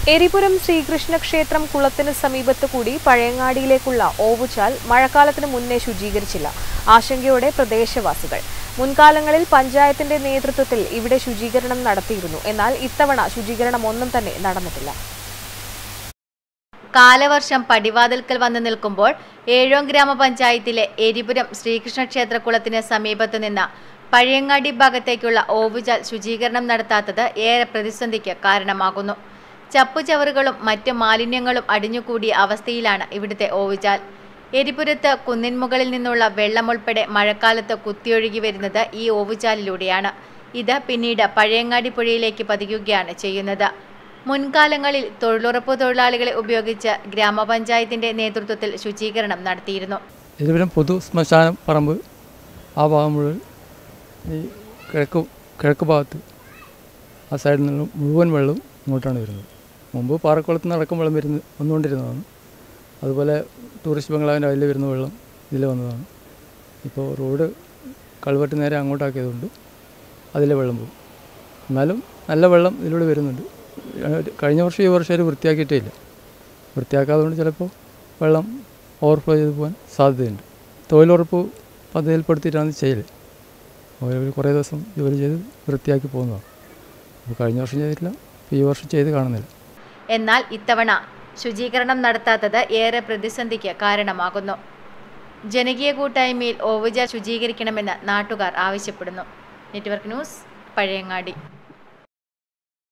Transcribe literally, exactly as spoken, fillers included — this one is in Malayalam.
എരിപുരം ശ്രീകൃഷ്ണ ക്ഷേത്രം കുളത്തിന് സമീപത്ത് കൂടി പഴയങ്ങാടിയിലേക്കുള്ള ഓവുചാൽ മഴക്കാലത്തിന് മുന്നേ ശുചീകരിച്ചില്ല. ആശങ്കയോടെ പ്രദേശവാസികൾ. മുൻകാലങ്ങളിൽ പഞ്ചായത്തിന്റെ നേതൃത്വത്തിൽ ഇവിടെ ശുചീകരണം നടത്തിയിരുന്നു. എന്നാൽ ഇത്തവണ ശുചീകരണം ഒന്നും തന്നെ നടന്നിട്ടില്ല. കാലവർഷം പടിവാതിൽക്കൽ വന്നു നിൽക്കുമ്പോൾ ഏഴോം ഗ്രാമപഞ്ചായത്തിലെ എരിപുരം ശ്രീകൃഷ്ണ ക്ഷേത്ര കുളത്തിന് സമീപത്തു നിന്ന് പഴയങ്ങാടി ഭാഗത്തേക്കുള്ള ഓവുചാൽ ശുചീകരണം നടത്താത്തത് ഏറെ പ്രതിസന്ധിക്ക് കാരണമാകുന്നു. ചപ്പുചവറുകളും മറ്റു മാലിന്യങ്ങളും അടിഞ്ഞുകൂടിയ അവസ്ഥയിലാണ് ഇവിടുത്തെ ഓവുചാൽ. എരിപുരത്ത് കുന്നിൻ മുകളിൽ നിന്നുള്ള വെള്ളമുൾപ്പെടെ മഴക്കാലത്ത് കുത്തിയൊഴുകി വരുന്നത് ഈ ഓവുചാലിലൂടെയാണ്. ഇത് പിന്നീട് പഴയങ്ങാടി പുഴയിലേക്ക് പതിക്കുകയാണ് ചെയ്യുന്നത്. മുൻകാലങ്ങളിൽ തൊഴിലുറപ്പ് തൊഴിലാളികളെ ഉപയോഗിച്ച് ഗ്രാമപഞ്ചായത്തിന്റെ നേതൃത്വത്തിൽ ശുചീകരണം നടത്തിയിരുന്നു. എരിപുരം പൊതു ശ്മശാന പറമ്പ് ആ ഭാഗം മുഴുവൻ ഈ കിഴക്ക് കിഴക്ക് ഭാഗത്ത് ആ സൈഡിൽ നിന്ന് മുഴുവൻ വെള്ളം ഇങ്ങോട്ടാണ് വരുന്നത്. മുമ്പ് പാറക്കുളത്ത് നിന്ന് അടക്കം വെള്ളം വരുന്ന വന്നുകൊണ്ടിരുന്നതാണ്. അതുപോലെ ടൂറിസ്റ്റ് ബംഗ്ലാവിൻ്റെ അതിൽ വരുന്ന വെള്ളം ഇതിൽ വന്നതാണ്. ഇപ്പോൾ റോഡ് കൾവെട്ട് നേരെ അങ്ങോട്ടാക്കിയതുകൊണ്ട് അതിലെ വെള്ളം പോകും. എന്നാലും നല്ല വെള്ളം ഇതിലൂടെ വരുന്നുണ്ട്. കഴിഞ്ഞ വർഷം ഈ വർഷം ഒരു വൃത്തിയാക്കിയിട്ടേ ഇല്ല. വൃത്തിയാക്കാത്തതുകൊണ്ട് ചിലപ്പോൾ വെള്ളം ഓവർഫ്ലോ ചെയ്ത് പോകാൻ സാധ്യതയുണ്ട്. തൊഴിലുറപ്പ് പദ്ധതിയിൽപ്പെടുത്തിയിട്ടാണ് ചെയ്യൽ. അവർ കുറേ ദിവസം ജോലി ചെയ്ത് വൃത്തിയാക്കി പോകുന്നതാണ്. അപ്പോൾ കഴിഞ്ഞ വർഷം ചെയ്തിട്ടില്ല, ഈ വർഷം ചെയ്ത് കാണുന്നില്ല. എന്നാൽ ഇത്തവണ ശുചീകരണം നടത്താത്തത് ഏറെ പ്രതിസന്ധിക്ക് കാരണമാകുന്നു. ജനകീയ കൂട്ടായ്മയിൽ ഓവുചാൽ ശുചീകരിക്കണമെന്ന് നാട്ടുകാർ ആവശ്യപ്പെടുന്നു. Network news, Pazhayangadi.